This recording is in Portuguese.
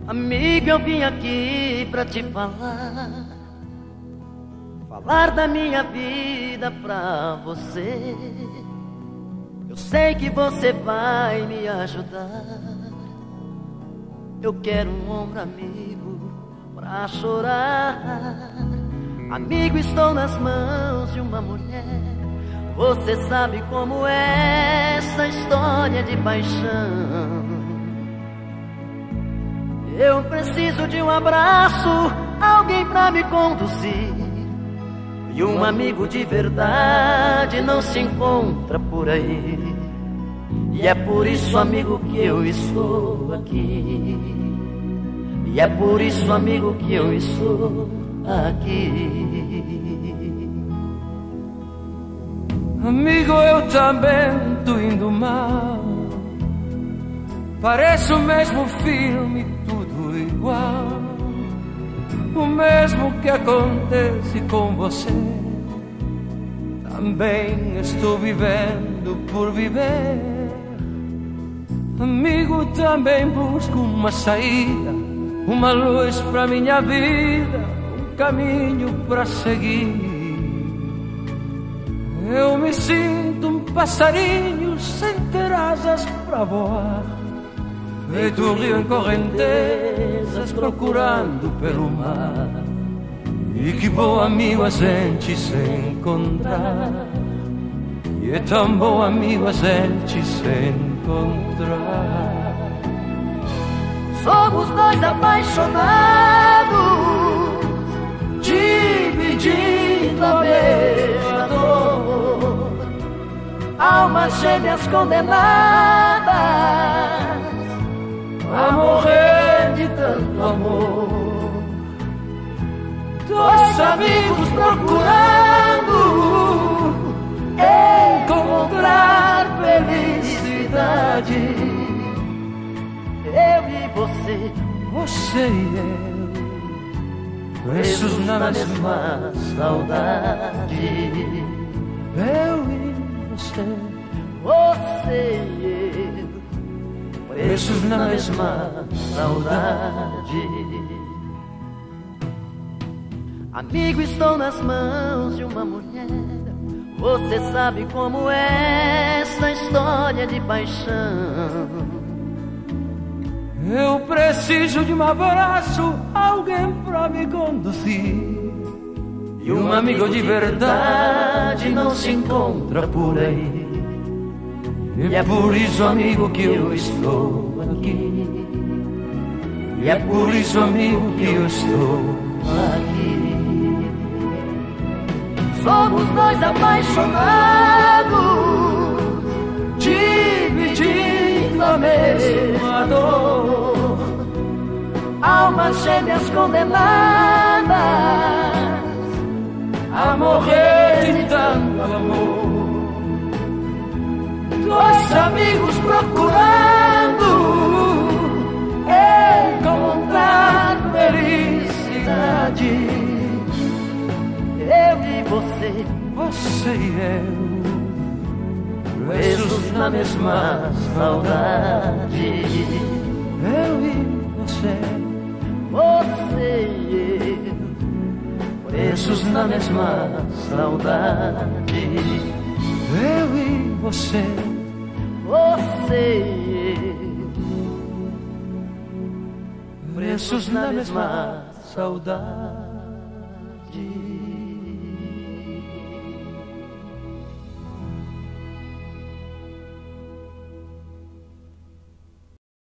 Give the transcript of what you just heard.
Amigo, eu vim aqui pra te falar da minha vida pra você. Eu sei que você vai me ajudar. Eu quero um ombro amigo pra chorar. Amigo, estou nas mãos de uma mulher. Você sabe como é essa história de paixão. Eu preciso de um abraço, alguém pra me conduzir. E um amigo de verdade não se encontra por aí. E é por isso, amigo, que eu estou aqui. E é por isso, amigo, que eu estou aqui. Amigo, eu também tô indo mal. Parece o mesmo filme, tudo igual. O mesmo que acontece com você. Também estou vivendo por viver. Amigo, também busco uma saída, uma luz pra minha vida, um caminho pra seguir. Eu me sinto um passarinho sem ter asas pra voar, feito um rio em correntezas procurando pelo mar. E que bom, amigo, a gente se encontrar. E é tão bom, amigo, a gente se encontrar. Somos dois apaixonados, dividindo a mesma dor. Almas gêmeas condenadas a morrer de tanto amor. Dois amigos procurando encontrar felicidade. Eu e você, você e eu, presos na mesma saudade. Eu e você, você e eu, presos na mesma saudade. Amigo, estou nas mãos de uma mulher. Você sabe como é essa história de paixão. Eu preciso de um abraço, alguém pra me conduzir. E um amigo de verdade não se encontra por aí. E é por isso, amigo, que eu estou aqui. E é por isso, amigo, que eu estou aqui. Somos dois apaixonados, dividindo a mesma dor. Almas gêmeas condenadas a morrer de tanto amor. Dois amigos procurando encontrar felicidade. Eu e você, você e eu, presos na mesma saudade. Eu e você, você e eu, presos na mesma saudade. Eu e você, você e eu, presos na mesma saudade.